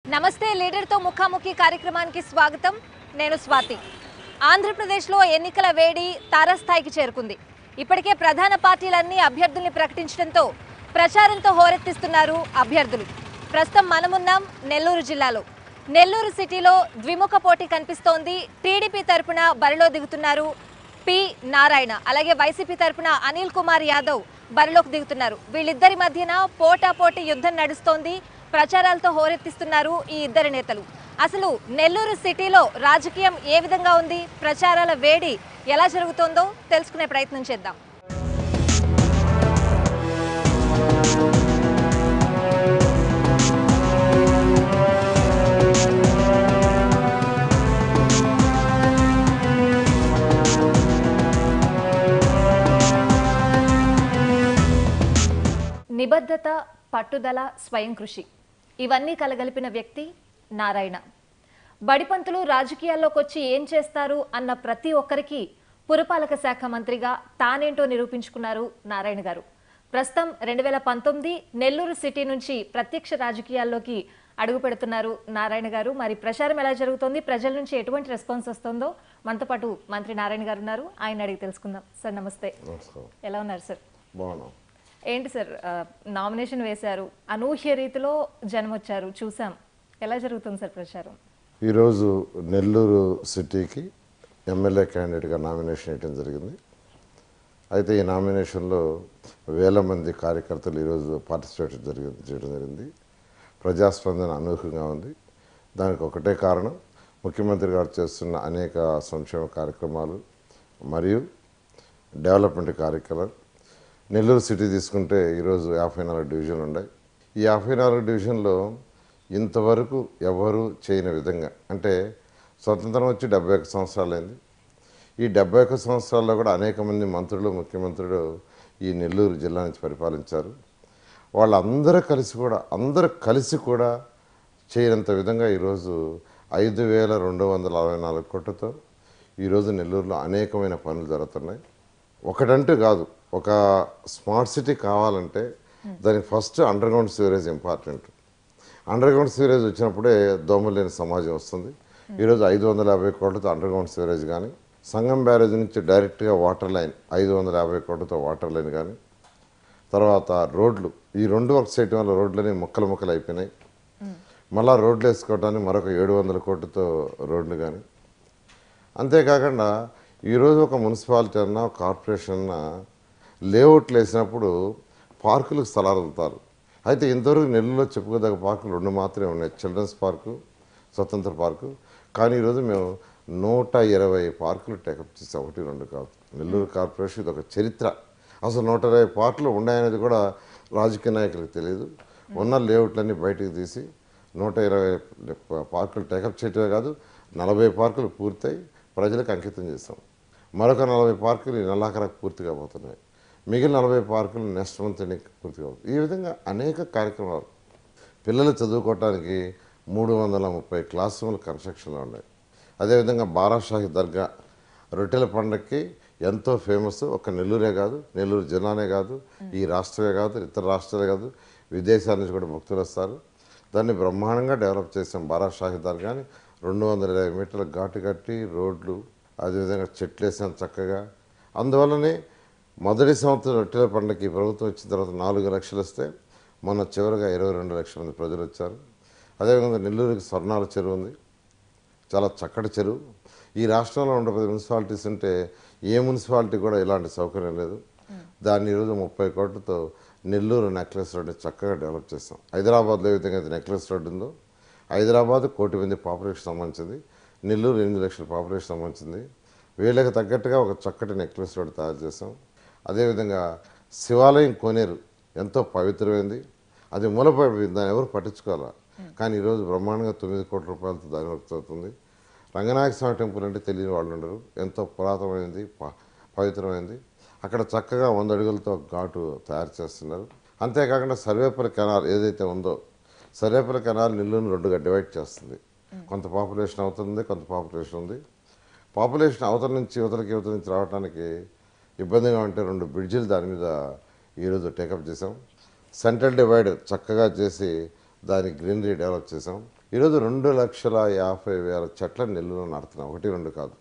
నమస్తే లీడర్ తో ముఖాముఖి కార్యక్రమానికి స్వాగతం. నేను స్వాతి. ఆంధ్రప్రదేశ్లో ఎన్నికల వేడి తారస్థాయికి చేరుకుంది. ఇప్పటికే ప్రధాన పార్టీలన్నీ అభ్యర్థుల్ని ప్రకటించడంతో ప్రచారంతో హోరెత్తిస్తున్నారు అభ్యర్థులు. ప్రస్తుతం మనమున్నాం నెల్లూరు జిల్లాలో. నెల్లూరు సిటీలో ద్విముఖ పోటీ కనిపిస్తోంది. టీడీపీ తరపున బరిలో దిగుతున్నారు పి నారాయణ, అలాగే వైసీపీ తరపున అనిల్ కుమార్ యాదవ్ బరిలోకి దిగుతున్నారు. వీళ్ళిద్దరి మధ్యన పోటాపోటీ యుద్ధం నడుస్తోంది. ప్రచారాలతో హోరెత్తిస్తున్నారు ఈ ఇద్దరు నేతలు. అసలు నెల్లూరు సిటీలో రాజకీయం ఏ విధంగా ఉంది, ప్రచారాల వేడి ఎలా జరుగుతోందో తెలుసుకునే ప్రయత్నం చేద్దాం. నిబద్ధత, పట్టుదల, స్వయం కృషి ఇవన్నీ కలగలిపిన వ్యక్తి నారాయణ. బడిపంతులు రాజకీయాల్లోకి వచ్చి ఏం చేస్తారు అన్న ప్రతి ఒక్కరికి పురపాలక శాఖ మంత్రిగా తానేంటో నిరూపించుకున్నారు నారాయణ గారు. ప్రస్తుతం 2019 నెల్లూరు సిటీ నుంచి ప్రత్యక్ష రాజకీయాల్లోకి అడుగు పెడుతున్నారు నారాయణ గారు. మరి ప్రచారం ఎలా జరుగుతోంది, ప్రజల నుంచి ఎటువంటి రెస్పాన్స్ వస్తుందో మనతో పాటు మంత్రి నారాయణ గారు ఉన్నారు. ఆయన అడిగి తెలుసుకుందాం. సార్ నమస్తే. ఎలా ఉన్నారు సార్? బాగున్నాం. ఏంటి సార్, నామినేషన్ వేశారు, అనూహ్య రీతిలో జనం వచ్చారు, చూసాం. ఎలా జరుగుతుంది సార్ ప్రచారం? ఈరోజు నెల్లూరు సిటీకి ఎమ్మెల్యే క్యాండిడేట్గా నామినేషన్ వేయడం జరిగింది. అయితే ఈ నామినేషన్లో వేల మంది కార్యకర్తలు ఈరోజు పార్టిసిపేట్ చేయడం జరిగింది. ప్రజాస్పందన అనూహ్యంగా ఉంది. దానికి ఒకటే కారణం, ముఖ్యమంత్రి గారు చేస్తున్న అనేక సంక్షేమ కార్యక్రమాలు మరియు డెవలప్మెంట్ కార్యక్రమాలు. నెల్లూరు సిటీ తీసుకుంటే ఈరోజు 54 డివిజన్లు ఉన్నాయి. ఈ 54 డివిజన్లో ఇంతవరకు ఎవరు చేయని విధంగా, అంటే స్వతంత్రం వచ్చి 71 సంవత్సరాలైంది. ఈ 71 సంవత్సరాల్లో కూడా అనేక మంది మంత్రులు, ముఖ్యమంత్రులు ఈ నెల్లూరు జిల్లా నుంచి పరిపాలించారు. వాళ్ళందరూ కలిసి కూడా చేయనంత విధంగా ఈరోజు 5,264 కోట్లతో ఈరోజు నెల్లూరులో అనేకమైన పనులు జరుగుతున్నాయి. ఒకటంటూ కాదు, ఒక స్మార్ట్ సిటీ కావాలంటే దానికి first underground sewerage important. Underground sewerage వచ్చినప్పుడే దోమలు లేని సమాజం వస్తుంది. ఈరోజు 550 కోట్లతో అండర్ గ్రౌండ్ సివరేజ్ కానీ, సంగం బ్యారేజ్ నుంచి డైరెక్ట్గా వాటర్ లైన్ 550 కోట్లతో వాటర్ లైన్ కానీ, తర్వాత రోడ్లు, ఈ 2 వర్క్స్ చేయటం వల్ల రోడ్లని ముక్కలు అయిపోయినాయి. మళ్ళా రోడ్లు వేసుకోవడానికి మరొక 700 కోట్లతో రోడ్లు కానీ. అంతేకాకుండా ఈరోజు ఒక మున్సిపాలిటీ అన్నా, ఒక కార్పొరేషన్ అన్నా లేఅవుట్లు వేసినప్పుడు పార్కులకు స్థలాలు వదులుతారు. అయితే ఇంతవరకు నెల్లూరులో చెప్పుకోదగ్గ పార్కులు 2 మాత్రమే ఉన్నాయి, చిల్డ్రన్స్ పార్కు, స్వతంత్ర పార్కు. కానీ ఈరోజు మేము 120 పార్కులు టేకప్ చేసాం, 1, 2 కాదు. నెల్లూరు కార్పొరేషన్ ఇది ఒక చరిత్ర. అసలు 120 పార్కులు ఉన్నాయనేది కూడా రాజకీయ నాయకులకు తెలియదు. ఉన్న లేఅవుట్లన్నీ బయటకు తీసి 120 పార్కులు టేకప్ చేయటమే కాదు, 40 పార్కులు పూర్తయి ప్రజలకు అంకితం చేస్తాం. మరొక 40 పార్కులు ఈ నెలాఖరకు పూర్తిగా పోతున్నాయి. మిగిలిన 40 పార్కులు నెక్స్ట్ మంత్ పూర్తిగా అవుతుంది. ఈ విధంగా అనేక కార్యక్రమాలు. పిల్లలు చదువుకోవటానికి 330 క్లాస్ రూములు కన్స్ట్రక్షన్లో ఉన్నాయి. అదేవిధంగా బారాషాహి దర్గా రొట్టెల పండుగకి ఎంతో ఫేమస్. ఒక నెల్లూరే కాదు, నెల్లూరు జిల్లానే కాదు, ఈ రాష్ట్రమే కాదు, ఇతర రాష్ట్రాలే కాదు, విదేశాల నుంచి కూడా భక్తులు వస్తారు. దాన్ని బ్రహ్మాండంగా డెవలప్ చేసాం. బారాషాహి దర్గాని 220 మీటర్ల ఘాటు కట్టి రోడ్లు, అదేవిధంగా చెట్లు వేసాం చక్కగా. అందువల్లనే మొదటి సంవత్సరం రొట్టెల పండుగకి ప్రభుత్వం వచ్చిన తర్వాత 4 లక్షలు వస్తే మొన్న చివరిగా 22 లక్షల మంది ప్రజలు వచ్చారు. అదేవిధంగా నెల్లూరుకి స్వర్ణాల చెరువు ఉంది, చాలా చక్కటి చెరువు. ఈ రాష్ట్రంలో ఉండే 10 మున్సిపాలిటీస్ ఉంటే ఏ మున్సిపాలిటీ కూడా ఇలాంటి సౌకర్యం లేదు. దాన్ని ఈరోజు 30 కోట్లతో నెల్లూరు నెక్లెస్ రోడ్డు చక్కగా డెవలప్ చేస్తాం. హైదరాబాద్లో ఏ విధంగా అయితే నెక్లెస్ రోడ్డు ఉందో, హైదరాబాద్ 1 కోటి మంది పాపులేషన్ సంబంధించింది, నెల్లూరు 8 లక్షల పాపులేషన్ సంబంధించింది. వీళ్ళకి తగ్గట్టుగా ఒక చక్కటి నెక్లెస్ రోడ్డు తయారు చేస్తాం. అదేవిధంగా శివాలయం కోనేరు ఎంతో పవిత్రమైంది, అది మూలపడిపోయింది, దాన్ని ఎవరు పట్టించుకోవాలా. కానీ ఈరోజు బ్రహ్మాండంగా 9 కోట్ల రూపాయలతో దాని వర్క్ అవుతుంది. రంగనాయక స్వామి టెంపుల్ అంటే తెలియని వాళ్ళు ఉండరు, ఎంతో పురాతనమైనది, పవిత్రమైనది. అక్కడ చక్కగా 100 అడుగులతో ఘాటు తయారు చేస్తున్నారు. అంతేకాకుండా సర్వేపల్లి కెనాల్ ఏదైతే ఉందో, సర్వేపల్లి కెనాల్ నెల్లూరును 2గా డివైడ్ చేస్తుంది. కొంత పాపులేషన్ అవుతుంది, కొంత పాపులేషన్ ఉంది. పాపులేషన్ అవతల నుంచి యువతల నుంచి రావడానికి ఇబ్బందిగా ఉంటే 2 బ్రిడ్జిలు దాని మీద ఈరోజు టేకప్ చేసాం. సెంట్రల్ డివైడ్ చక్కగా చేసి దాని గ్రీనరీ డెవలప్ చేసాం. ఈరోజు 2,50,000 చెట్లను నెల్లూరులో నాటుతున్నాం, 1-2 కాదు.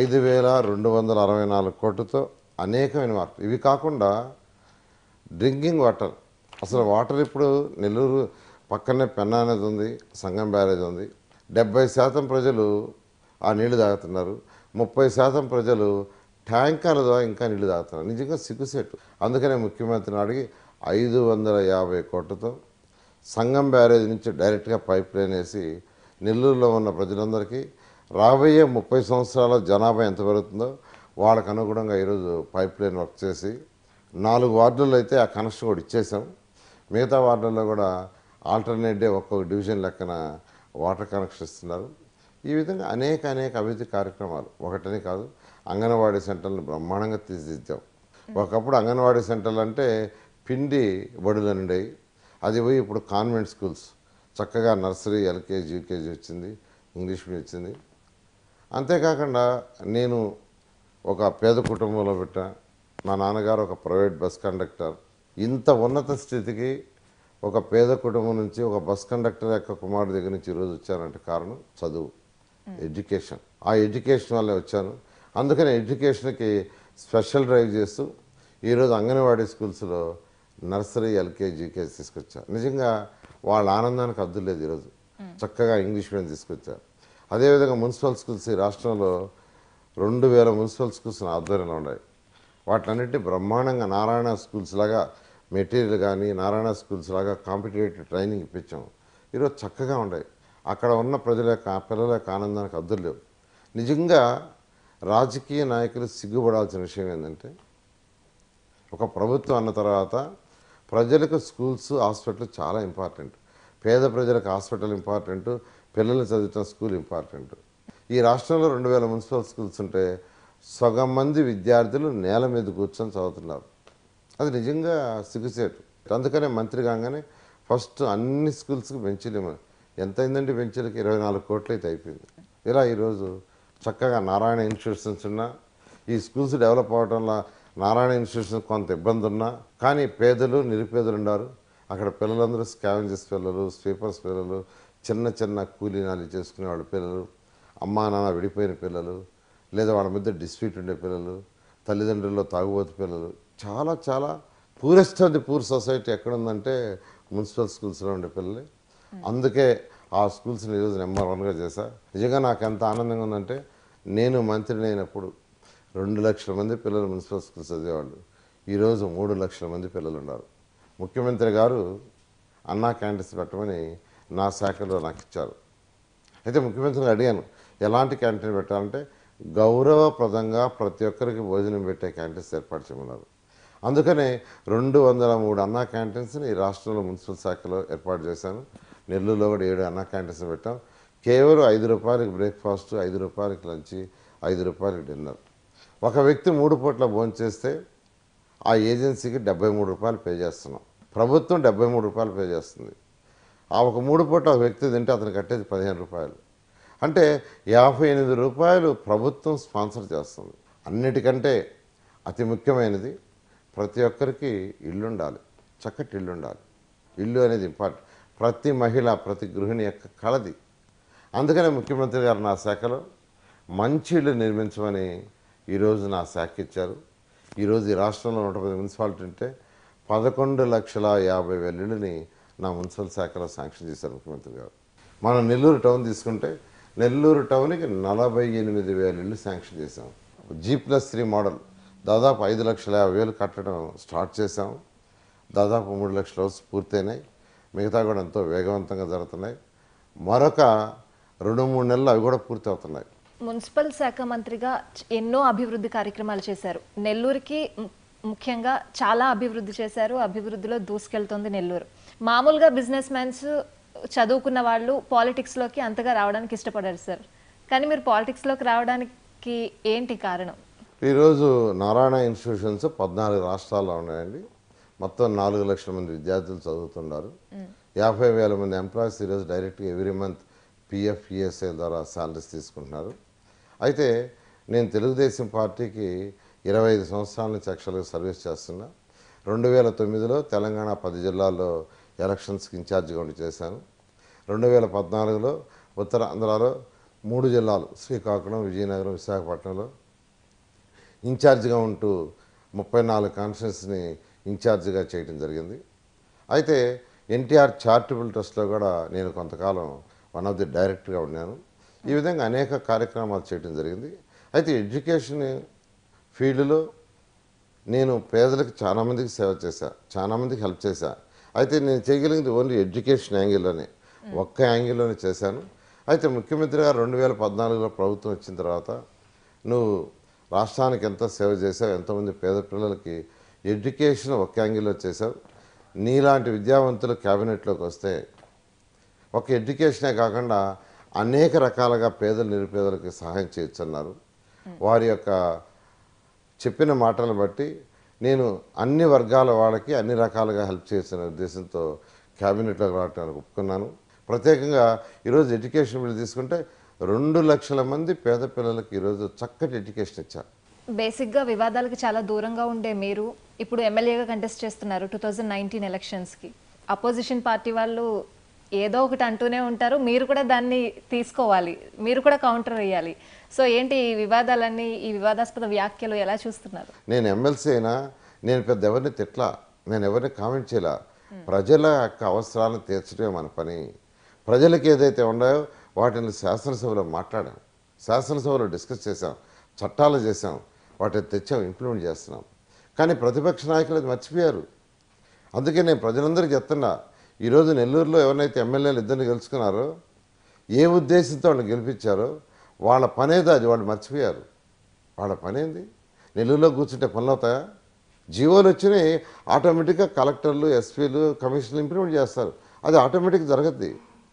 5,264 కోట్లతో అనేకమైన మార్పులు. ఇవి కాకుండా డ్రింకింగ్ వాటర్, అసలు వాటర్ ఇప్పుడు నెల్లూరు పక్కనే పెన్నా అనేది ఉంది, సంగం బ్యారేజ్ ఉంది. 70% ప్రజలు ఆ నీళ్లు తాగుతున్నారు. 30% ప్రజలు ట్యాంకర్ల ద్వారా ఇంకా నీళ్లు తాగుతున్నారు. నిజంగా సిగ్గుసేటు. అందుకనే ముఖ్యమంత్రిని అడిగి 550 కోట్లతో సంగం బ్యారేజ్ నుంచి డైరెక్ట్గా పైప్ లైన్ వేసి నెల్లూరులో ఉన్న ప్రజలందరికీ రాబోయే 30 సంవత్సరాల జనాభా ఎంత పెరుగుతుందో వాళ్ళకు అనుగుణంగా ఈరోజు పైప్ లైన్ వర్క్ చేసి 4 వార్డుల్లో అయితే ఆ కనెక్షన్ కూడా ఇచ్చేసాం. మిగతా వార్డుల్లో కూడా ఆల్టర్నేట్ డే ఒక్కొక్క డివిజన్ లెక్కన వాటర్ కనెక్షన్ ఇస్తున్నారు. ఈ విధంగా అనేక అభివృద్ధి కార్యక్రమాలు ఒకటని కాదు. అంగన్వాడీ సెంటర్లను బ్రహ్మాండంగా తీర్చిదిద్దాం. ఒకప్పుడు అంగన్వాడీ సెంటర్లు అంటే పిండి బడులు ఉండేవి. అది పోయి ఇప్పుడు కాన్వెంట్ స్కూల్స్ చక్కగా నర్సరీ, ఎల్కేజీ, యూకేజీ వచ్చింది, ఇంగ్లీష్ మీడియం వచ్చింది. అంతేకాకుండా నేను ఒక పేద కుటుంబంలో పెట్టా. మా నాన్నగారు ఒక ప్రైవేట్ బస్ కండక్టర్. ఇంత ఉన్నత స్థితికి ఒక పేద కుటుంబం నుంచి ఒక బస్ కండక్టర్ యొక్క కుమారుడు దగ్గర నుంచి ఈరోజు వచ్చానంటే కారణం చదువు, ఎడ్యుకేషన్. ఆ ఎడ్యుకేషన్ వల్లే వచ్చాను. అందుకని ఎడ్యుకేషన్కి స్పెషల్ డ్రైవ్ చేస్తూ ఈరోజు అంగన్వాడీ స్కూల్స్లో నర్సరీ, ఎల్కేజీ, యూకేజీ తీసుకొచ్చా. నిజంగా వాళ్ళ ఆనందానికి అద్దు లేదు. ఈరోజు చక్కగా ఇంగ్లీష్ మీడియం తీసుకొచ్చా. అదేవిధంగా మున్సిపల్ స్కూల్స్ ఈ రాష్ట్రంలో 2,000 మున్సిపల్ స్కూల్స్ ఆధ్వర్యంలో ఉన్నాయి. వాటిలన్నింటినీ బ్రహ్మాండంగా నారాయణ స్కూల్స్ లాగా మెటీరియల్ కానీ నారాయణ స్కూల్స్ లాగా కాంపిటేటివ్ ట్రైనింగ్ ఇప్పించాం. ఈరోజు చక్కగా ఉన్నాయి. అక్కడ ఉన్న ప్రజల యొక్క పిల్లల యొక్క ఆనందానికి అద్దులు లేవు. నిజంగా రాజకీయ నాయకులు సిగ్గుపడాల్సిన విషయం ఏంటంటే, ఒక ప్రభుత్వం అన్న తర్వాత ప్రజలకు స్కూల్స్, హాస్పిటల్ చాలా ఇంపార్టెంట్. పేద ప్రజలకు హాస్పిటల్ ఇంపార్టెంట్, పిల్లలు చదువుతున్న స్కూల్ ఇంపార్టెంట్. ఈ రాష్ట్రంలో 2,000 మున్సిపల్ స్కూల్స్ ఉంటే సగం మంది విద్యార్థులు నేల మీద కూర్చొని చదువుతున్నారు. అది నిజంగా సిగ్గుసేటు. అందుకనే మంత్రి కాగానే ఫస్ట్ అన్ని స్కూల్స్కి బెంచీలు ఎంత అయిందంటే బెంచీలకి 24 కోట్లు అయితే అయిపోయింది. ఇలా ఈరోజు చక్కగా నారాయణ ఇన్స్టిట్యూషన్స్ ఉన్నా, ఈ స్కూల్స్ డెవలప్ అవడంలో నారాయణ ఇన్స్టిట్యూషన్స్ కొంత ఇబ్బంది ఉన్నా కానీ పేదలు నిరుపేదలు ఉన్నారు. అక్కడ పిల్లలందరూ స్కావెంజర్స్ పిల్లలు, స్వీపర్స్ పిల్లలు, చిన్న కూలీనాలు చేసుకునే వాళ్ళ పిల్లలు, అమ్మా నాన్న విడిపోయిన పిల్లలు, లేదా వాళ్ళ మధ్య డిస్ప్యూట్ ఉండే పిల్లలు, తల్లిదండ్రుల్లో తాగుబోతు పిల్లలు, చాలా poorest of the poor society ఎక్కడుందంటే మున్సిపల్ స్కూల్స్లో ఉండే పిల్లలే. అందుకే ఆ స్కూల్స్ని ఈరోజు నెంబర్ 1గా చేశా. నిజంగా నాకు ఎంత ఆనందంగా ఉందంటే, నేను మంత్రిని అయినప్పుడు 2 లక్షల మంది పిల్లలు మున్సిపల్ స్కూల్స్ చదివేవాళ్ళు. ఈరోజు 3 లక్షల మంది పిల్లలు ఉన్నారు. ముఖ్యమంత్రి గారు అన్నా క్యాంటీన్స్ పెట్టమని నా శాఖలో నాకు ఇచ్చారు. అయితే ముఖ్యమంత్రిని అడిగాను, ఎలాంటి క్యాంటీన్ పెట్టాలంటే గౌరవప్రదంగా ప్రతి ఒక్కరికి భోజనం పెట్టే క్యాంటీన్స్ ఏర్పాటు చేయమన్నారు. అందుకనే 203 అన్నా క్యాంటీన్స్ని ఈ రాష్ట్రంలో మున్సిపల్ శాఖలో ఏర్పాటు చేశాను. నెల్లూరులో కూడా 7 అన్నా క్యాంటీన్స్ పెట్టాం. కేవలం ₹5 బ్రేక్ఫాస్ట్, ₹5 లంచ్, ₹5 డిన్నర్. ఒక వ్యక్తి 3 పూట్ల భోజనం చేస్తే ఆ ఏజెన్సీకి ₹73 పే చేస్తున్నాం. ప్రభుత్వం ₹73 పే చేస్తుంది. ఆ ఒక 3 పూట్ల ఒక వ్యక్తి తింటే అతను కట్టేది ₹15. అంటే ₹58 ప్రభుత్వం స్పాన్సర్ చేస్తుంది. అన్నిటికంటే అతి ముఖ్యమైనది ప్రతి ఒక్కరికి ఇల్లు ఉండాలి, చక్కటి ఇల్లు ఉండాలి. ఇల్లు అనేది ఇంపార్టెంట్. ప్రతి మహిళ, ప్రతి గృహిణి యొక్క కళది. అందుకనే ముఖ్యమంత్రి గారు నా శాఖలో మంచి ఇల్లు నిర్మించమని ఈరోజు నా శాఖ ఇచ్చారు. ఈరోజు ఈ రాష్ట్రంలో 110 మున్సిపాలిటీ ఉంటే 11,50,000 ఇళ్ళని నా మున్సిపల్ శాఖలో శాంక్షన్ చేశారు ముఖ్యమంత్రి గారు. మనం నెల్లూరు టౌన్ తీసుకుంటే నెల్లూరు టౌన్కి 48,000 ఇళ్ళు శాంక్షన్ చేశాం. G+3 మోడల్ దాదాపు 5,50,000 కట్టడం స్టార్ట్ చేశాం. దాదాపు 3 లక్షల హౌస్ పూర్తయినాయి. మిగతా కూడా ఎంతో వేగవంతంగా జరుగుతున్నాయి. మరొక 2-3 నెలలు అవి కూడా పూర్తి అవుతున్నాయి. మున్సిపల్ శాఖ మంత్రిగా ఎన్నో అభివృద్ధి కార్యక్రమాలు చేశారు. నెల్లూరుకి ముఖ్యంగా చాలా అభివృద్ధి చేశారు. అభివృద్ధిలో దూసుకెళ్తోంది నెల్లూరు. మామూలుగా బిజినెస్ మ్యాన్స్, చదువుకున్న వాళ్ళు పాలిటిక్స్లోకి అంతగా రావడానికి ఇష్టపడారు సార్. కానీ మీరు పాలిటిక్స్లోకి రావడానికి ఏంటి కారణం? ఈరోజు నారాయణ ఇన్స్టిట్యూషన్స్ 14 రాష్ట్రాల్లో ఉన్నాయండి. మొత్తం 4 లక్షల మంది విద్యార్థులు చదువుతున్నారు. 50,000 మంది ఎంప్లాయీస్ ఈరోజు డైరెక్ట్గా ఎవ్రీ మంత్ PF, ESI ద్వారా శాలరీస్ తీసుకుంటున్నారు. అయితే నేను తెలుగుదేశం పార్టీకి 25 సంవత్సరాల నుంచి యాక్చువల్గా సర్వీస్ చేస్తున్నా. 2009లో తెలంగాణ 10 జిల్లాల్లో ఎలక్షన్స్కి ఇన్ఛార్జిగా ఉండి చేశాను. 2014లో ఉత్తరాంధ్రలో 3 జిల్లాలు శ్రీకాకుళం, విజయనగరం, విశాఖపట్నంలో ఇన్ఛార్జిగా ఉంటూ 34 కాన్స్టిట్యున్సీని ఇన్ఛార్జిగా చేయడం జరిగింది. అయితే ఎన్టీఆర్ చారిటబుల్ ట్రస్ట్లో కూడా నేను కొంతకాలం వన్ ఆఫ్ ది డైరెక్టర్గా ఉన్నాను. ఈ విధంగా అనేక కార్యక్రమాలు చేయడం జరిగింది. అయితే ఎడ్యుకేషన్ ఫీల్డ్లో నేను పేదలకు చాలామందికి సేవ చేశా, చాలామందికి హెల్ప్ చేశా. అయితే నేను చేయగలిగింది ఓన్లీ ఎడ్యుకేషన్ యాంగిల్లోనే, ఒక్క యాంగిల్లోనే చేశాను. అయితే ముఖ్యమంత్రిగా 2014లో ప్రభుత్వం వచ్చిన తర్వాత నువ్వు రాష్ట్రానికి ఎంత సేవ చేసావు, ఎంతోమంది పేద పిల్లలకి ఎడ్యుకేషన్ ఒక్క యాంగిల్లో చేసావు. నీలాంటి విద్యావంతులు క్యాబినెట్లోకి వస్తే ఒక ఎడ్యుకేషనే కాకుండా అనేక రకాలుగా పేదలు నిరుపేదలకి సహాయం చేయొచ్చన్నారు. వారి యొక్క చెప్పిన మాటలను బట్టి నేను అన్ని వర్గాల వాళ్ళకి అన్ని రకాలుగా హెల్ప్ చేసిన ఉద్దేశంతో క్యాబినెట్లోకి రావడానికి ఒప్పుకున్నాను. ప్రత్యేకంగా ఈరోజు ఎడ్యుకేషన్ బిల్ తీసుకుంటే 2 లక్షల మంది పేద పిల్లలకి ఈరోజు చక్కటి ఎడ్యుకేషన్ ఇచ్చారు. బేసిక్గా వివాదాలకు చాలా దూరంగా ఉండే మీరు ఇప్పుడు ఎమ్మెల్యేగా కంటెస్ట్ చేస్తున్నారు 2019 ఎలక్షన్స్కి. అపోజిషన్ పార్టీ వాళ్ళు ఏదో ఒకటి అంటూనే ఉంటారు, మీరు కూడా దాన్ని తీసుకోవాలి, మీరు కూడా కౌంటర్ వేయాలి. సో ఏంటి ఈ వివాదాలన్నీ, ఈ వివాదాస్పద వ్యాఖ్యలు ఎలా చూస్తున్నారు? నేను ఎమ్మెల్సీ అయినా నేను పెద్ద ఎవరిని తిట్లా, నేను ఎవరిని కామెంట్ చేయలా. ప్రజల యొక్క అవసరాలను తీర్చడమే మన పని. ప్రజలకు ఏదైతే ఉన్నాయో వాటిని శాసనసభలో మాట్లాడాం, శాసనసభలో డిస్కస్ చేసాం, చట్టాలు చేసాం, వాటిని తెచ్చాం, ఇంప్లిమెంట్ చేస్తున్నాం. కానీ ప్రతిపక్ష నాయకులు అది మర్చిపోయారు. అందుకే నేను ప్రజలందరికీ చెప్తున్నా, ఈరోజు నెల్లూరులో ఎవరినైతే ఎమ్మెల్యేలు ఇద్దరిని గెలుచుకున్నారో, ఏ ఉద్దేశంతో వాళ్ళు గెలిపించారో వాళ్ళ పనేదో అది వాళ్ళు మర్చిపోయారు. వాళ్ళ పనేంది? నెల్లూరులో కూర్చుంటే పనులు అవుతాయా? జీవోలు వచ్చినాయి, ఆటోమేటిక్గా కలెక్టర్లు, ఎస్పీలు, కమిషనర్లు ఇంప్లిమెంట్ చేస్తారు. అది ఆటోమేటిక్గా జరగద్ది.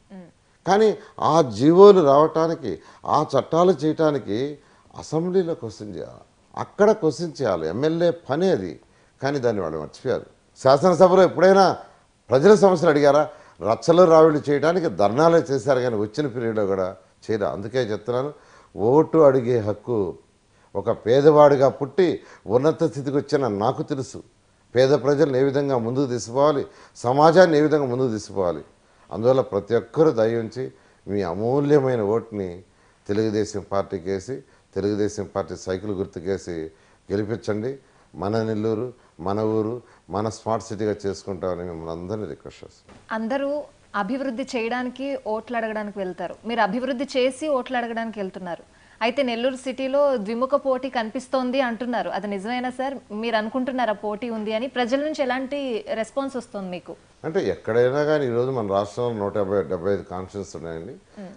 కానీ ఆ జీవోలు రావటానికి, ఆ చట్టాలు చేయటానికి అసెంబ్లీలో క్వశ్చన్ చేయాలి, అక్కడ క్వశ్చన్ చేయాలి. ఎమ్మెల్యే పని అది. కానీ దాన్ని వాళ్ళు మర్చిపోయారు. శాసనసభలో ఎప్పుడైనా ప్రజల సమస్యలు అడిగారా? రచ్చలు రావిళ్ళు చేయడానికి ధర్నాలే చేశారు, కానీ వచ్చిన పీరియడ్లో కూడా చేయరా. అందుకే చెప్తున్నాను, ఓటు అడిగే హక్కు ఒక పేదవాడిగా పుట్టి ఉన్నత స్థితికి వచ్చిన నాకు తెలుసు. పేద ప్రజలను ఏ విధంగా ముందుకు తీసుకుపోవాలి, సమాజాన్ని ఏ విధంగా ముందుకు తీసుకుపోవాలి. అందువల్ల ప్రతి ఒక్కరూ దయ ఉంచి మీ అమూల్యమైన ఓటుని తెలుగుదేశం పార్టీకి వేసి, తెలుగుదేశం పార్టీ సైకిల్ గుర్తుకేసి గెలిపించండి. మన నెల్లూరు, మన ఊరు, మన స్మార్ట్ సిటీగా చేసుకుంటామని మిమ్మల్ని అందరినీ రిక్వెస్ట్ చేస్తాం. అందరూ అభివృద్ధి చేయడానికి ఓట్లు అడగడానికి వెళ్తారు, మీరు అభివృద్ధి చేసి ఓట్లు అడగడానికి వెళ్తున్నారు. అయితే నెల్లూరు సిటీలో ద్విముఖ పోటీ కనిపిస్తోంది అంటున్నారు, అది నిజమేనా సార్? మీరు అనుకుంటున్నారా పోటీ ఉంది అని? ప్రజల నుంచి ఎలాంటి రెస్పాన్స్ వస్తుంది మీకు? అంటే ఎక్కడైనా కానీ ఈరోజు మన రాష్ట్రంలో 175 కాన్స్టిట్యున్సీస్ ఉన్నాయండి.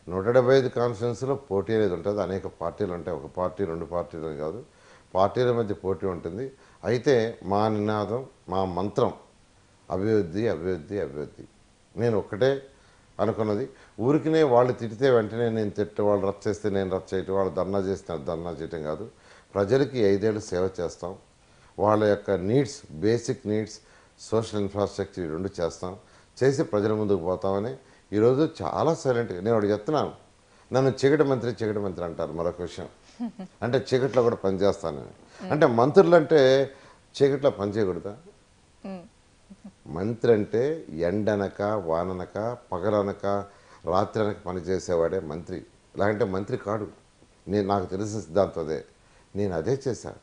175 కాన్స్టిట్యున్సీలో పోటీ అనేది ఉంటుంది. అనేక పార్టీలు ఉంటాయి, ఒక పార్టీ 2 పార్టీలు కాదు, పార్టీల మధ్య పోటీ ఉంటుంది. అయితే మా నినాదం, మా మంత్రం అభివృద్ధి, అభివృద్ధి, అభివృద్ధి. నేను ఒక్కటే అనుకున్నది, ఊరికినే వాళ్ళు తిడితే వెంటనే నేను తిట్ట, వాళ్ళు రచ్చ చేస్తే నేను రచ్చ చేయటం, వాళ్ళు ధర్నా చేస్తే ధర్నా చేయటం కాదు. ప్రజలకి 5 ఏళ్ళు సేవ చేస్తాం. వాళ్ళ యొక్క needs, basic needs, social infrastructure ఈ 2 చేస్తాం, చేసి ప్రజల ముందుకు పోతామని ఈరోజు చాలా సైలెంట్గా నేను ఒకటి చెప్తున్నాను. నన్ను చీకటి మంత్రి అంటారు. మరొక విషయం అంటే చీకట్లో కూడా పనిచేస్తానని. అంటే మంత్రులు అంటే చీకట్లో పని చేయకూడదా? మంత్రి అంటే ఎండనక, వాననక, పగలనక, రాత్రి అనక పనిచేసేవాడే మంత్రి. ఇలాగంటే మంత్రి కాడు. నాకు తెలిసిన సిద్ధాంతం అదే. నేను అదే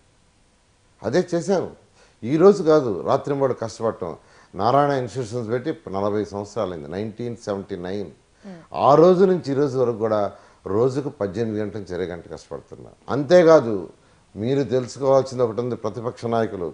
చేశాను. ఈరోజు కాదు, రాత్రి మూడు కష్టపడటం. నారాయణ ఇన్స్టిట్యూషన్స్ పెట్టి 40 సంవత్సరాలైంది, 1979. ఆ రోజు నుంచి ఈ రోజు వరకు కూడా రోజుకు 18 గంటల నుంచి 20 గంటలు కష్టపడుతున్నా. అంతేకాదు, మీరు తెలుసుకోవాల్సింది ఒకటి ఉంది, ప్రతిపక్ష నాయకులు.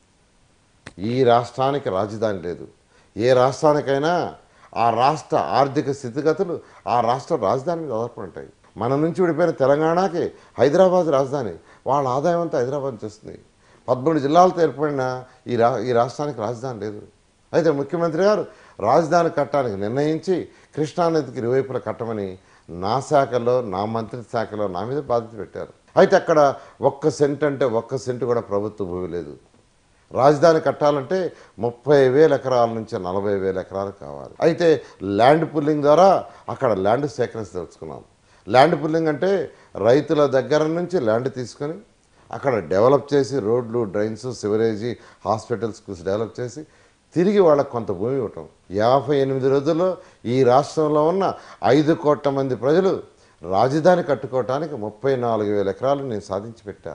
ఈ రాష్ట్రానికి రాజధాని లేదు. ఏ రాష్ట్రానికైనా ఆ రాష్ట్ర ఆర్థిక స్థితిగతులు ఆ రాష్ట్ర రాజధాని మీద ఆధారపడి ఉంటాయి. మన నుంచి విడిపోయిన తెలంగాణకి హైదరాబాద్ రాజధాని, వాళ్ళ ఆదాయం అంతా హైదరాబాద్ నుంచి వస్తుంది. 13 జిల్లాలతో ఏర్పడిన ఈ రాష్ట్రానికి రాజధాని లేదు. అయితే ముఖ్యమంత్రి గారు రాజధాని కట్టడానికి నిర్ణయించి కృష్ణానదికి ఇరువైపులా కట్టమని నా శాఖలో, నా మంత్రి శాఖలో నా మీద బాధ్యత పెట్టారు. అయితే అక్కడ 1 సెంట్ అంటే 1 సెంటు కూడా ప్రభుత్వ భూమి లేదు. రాజధాని కట్టాలంటే 30,000 ఎకరాల నుంచి 40,000 ఎకరాలు కావాలి. అయితే ల్యాండ్ పుల్లింగ్ ద్వారా అక్కడ ల్యాండ్ సేకరించి తెలుసుకున్నాం. ల్యాండ్ పుల్లింగ్ అంటే రైతుల దగ్గర నుంచి ల్యాండ్ తీసుకొని అక్కడ డెవలప్ చేసి రోడ్లు, డ్రైన్స్, సివరేజీ, హాస్పిటల్స్ డెవలప్ చేసి తిరిగి వాళ్ళకు కొంత భూమి ఇవ్వటం. 58 రోజుల్లో ఈ రాష్ట్రంలో ఉన్న 5 కోట్ల మంది ప్రజలు రాజధాని కట్టుకోవటానికి 34,000 ఎకరాలు నేను సాధించి పెట్టా.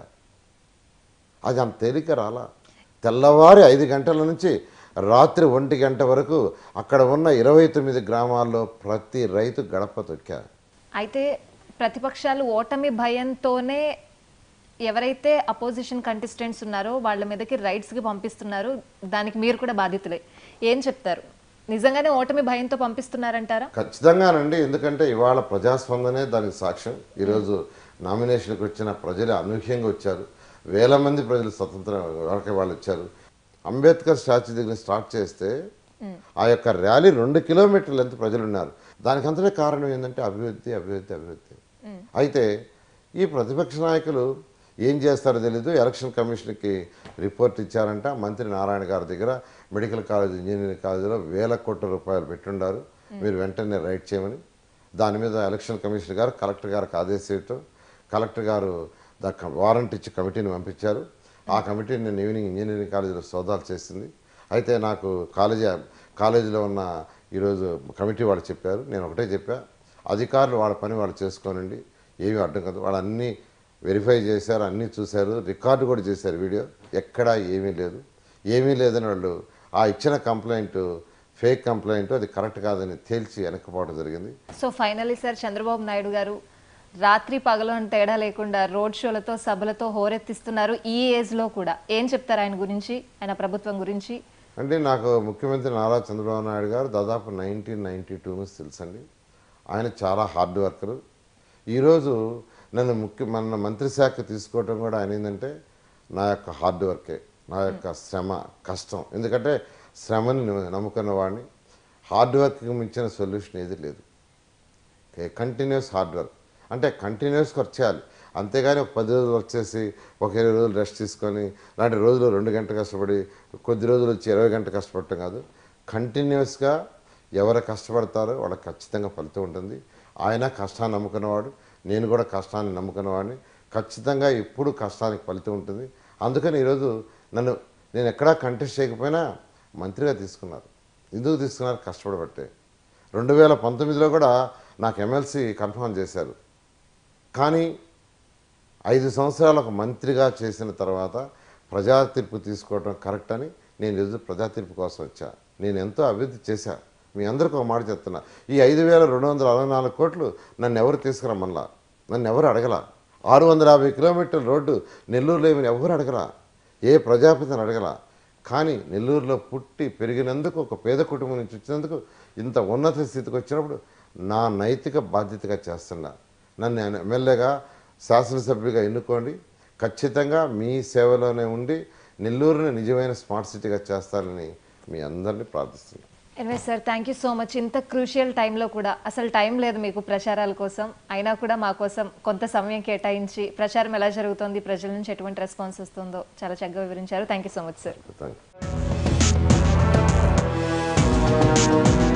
అది అంత తేలిక రాలా. తెల్లవారి 5 గంటల నుంచి రాత్రి 1 గంట వరకు అక్కడ ఉన్న 29 గ్రామాల్లో ప్రతి రైతు గడప తొక్కా. అయితే ప్రతిపక్షాలు ఓటమి భయంతోనే ఎవరైతే అపోజిషన్ కంటెస్టెంట్స్ ఉన్నారో వాళ్ళ మీదకి రైట్స్కి పంపిస్తున్నారు, దానికి మీరు కూడా బాధితులే. ఏం చెప్తారు? నిజంగానే ఓటమి భయంతో పంపిస్తున్నారంటారా? ఖచ్చితంగానండి. ఎందుకంటే ఇవాళ ప్రజాస్పందనే దానికి సాక్ష్యం. ఈరోజు నామినేషన్కి వచ్చిన ప్రజలు అనూహ్యంగా వచ్చారు. వేల మంది ప్రజలు స్వతంత్ర వరకు వాళ్ళు వచ్చారు. అంబేద్కర్ స్టాచ్యూ దగ్గర స్టార్ట్ చేస్తే ఆ యొక్క ర్యాలీ 2 కిలోమీటర్ల ఎంత ప్రజలు ఉన్నారు. దానికి అంతనే కారణం ఏంటంటే అభివృద్ధి అభివృద్ధి అభివృద్ధి. అయితే ఈ ప్రతిపక్ష నాయకులు ఏం చేస్తారో తెలీదు. ఎలక్షన్ కమిషన్కి రిపోర్ట్ ఇచ్చారంట. మంత్రి నారాయణ గారి దగ్గర మెడికల్ కాలేజ్, ఇంజనీరింగ్ కాలేజీలో వేల కోట్ల రూపాయలు పెట్టుండారు, మీరు వెంటనే రైట్ చేయమని. దాని మీద ఎలక్షన్ కమిషనర్ గారు కలెక్టర్ గారికి ఆదేశించడం, కలెక్టర్ గారు వారంట్ ఇచ్చి కమిటీని పంపించారు. ఆ కమిటీ నేను ఈవినింగ్ ఇంజనీరింగ్ కాలేజీలో సోదాలు చేసింది. అయితే నాకు కాలేజీలో ఉన్న ఈరోజు కమిటీ వాళ్ళు చెప్పారు, నేను ఒకటే చెప్పా, అధికారులు వాళ్ళ పని వాళ్ళు చేసుకోనండి, ఏమీ అడ్డం కాదు. వాళ్ళు అన్నీ వెరిఫై చేశారు, అన్నీ చూశారు, రికార్డు కూడా చేశారు, వీడియో ఎక్కడా ఏమీ లేదని వాళ్ళు ఆ ఇచ్చిన కంప్లైంట్ ఫేక్ కంప్లైంట్, అది కరెక్ట్ కాదని తేల్చి వెనక్కిపోవడం జరిగింది. So finally sir, Chandrababu Naidu garu రాత్రి పగలు అని తేడా లేకుండా రోడ్ షోలతో సభలతో హోరెత్తిస్తున్నారు ఈ ఏజ్లో కూడా. ఏం చెప్తారు ఆయన గురించి, ఆయన ప్రభుత్వం గురించి? అంటే నాకు ముఖ్యమంత్రి నారా చంద్రబాబు నాయుడు గారు దాదాపు 1992 నుంచి తెలుసండి. ఆయన చాలా హార్డ్ వర్కరు. ఈరోజు మన మంత్రి శాఖ తీసుకోవటం కూడా ఆయన ఏంటంటే నా యొక్క హార్డ్ వర్కే, నా యొక్క శ్రమ, కష్టం. ఎందుకంటే శ్రమని నమ్ముకున్న వాడిని. హార్డ్ వర్క్కి మించిన సొల్యూషన్ ఏది లేదు. కంటిన్యూస్ హార్డ్ వర్క్ అంటే కంటిన్యూస్ వర్క్ చేయాలి. అంతేగాని ఒక 10 రోజులు వర్క్ చేసి ఒక 20 రోజులు రెస్ట్ తీసుకొని లాంటి రోజులు 2 గంటలు కష్టపడి కొద్ది రోజులు వచ్చి 20 గంటలు కష్టపడటం కాదు. కంటిన్యూస్గా ఎవరు కష్టపడతారో వాళ్ళకి ఖచ్చితంగా ఫలితం ఉంటుంది. ఆయన కష్టాన్ని నమ్ముకున్నవాడు, నేను కూడా కష్టాన్ని నమ్ముకున్నవాడిని. ఖచ్చితంగా ఎప్పుడు కష్టానికి ఫలితం ఉంటుంది. అందుకని ఈరోజు నేను ఎక్కడా కంటెస్ట్ చేయకపోయినా మంత్రిగా తీసుకున్నారు. ఎందుకు తీసుకున్నారు? కష్టపడబట్టే. 2019లో కూడా నాకు ఎమ్మెల్సీ కన్ఫర్మ్ చేశారు. కానీ 5 సంవత్సరాలు ఒక మంత్రిగా చేసిన తర్వాత ప్రజా తీర్పు తీసుకోవడం కరెక్ట్ అని నేను ఈరోజు ప్రజా తీర్పు కోసం వచ్చా. నేను ఎంతో అభివృద్ధి చేశా. మీ అందరికీ ఒక మాట చెప్తున్నా, ఈ 5,264 కోట్లు నన్ను ఎవరు తీసుకురమ్మల్లా, నన్ను ఎవరు అడగల. 650 కిలోమీటర్ల రోడ్డు నెల్లూరులో ఏమని ఎవరు అడగల, ఏ ప్రజాపతిని అడగల. కానీ నెల్లూరులో పుట్టి పెరిగినందుకు, ఒక పేద కుటుంబం నుంచి వచ్చినందుకు, ఇంత ఉన్నత స్థితికి వచ్చినప్పుడు నా నైతిక బాధ్యతగా చేస్తున్నా. నన్ను ఎమ్మెల్యేగా, శాసనసభ్యుడిగా ఎన్నుకోండి. ఖచ్చితంగా మీ సేవలోనే ఉండి నెల్లూరుని నిజమైన స్మార్ట్ సిటీగా చేస్తానని మీ అందరినీ ప్రార్థిస్తున్నాను. Anyway sir, thank you so much. ఇంత క్రూషియల్ టైంలో కూడా, అసలు టైం లేదు మీకు ప్రచారాల కోసం, అయినా కూడా మా కోసం కొంత సమయం కేటాయించి ప్రచారం ఎలా జరుగుతుంది, ప్రజల నుంచి ఎటువంటి రెస్పాన్స్ వస్తుందో చాలా చక్కగా వివరించారు. Thank you so much sir. Thank you.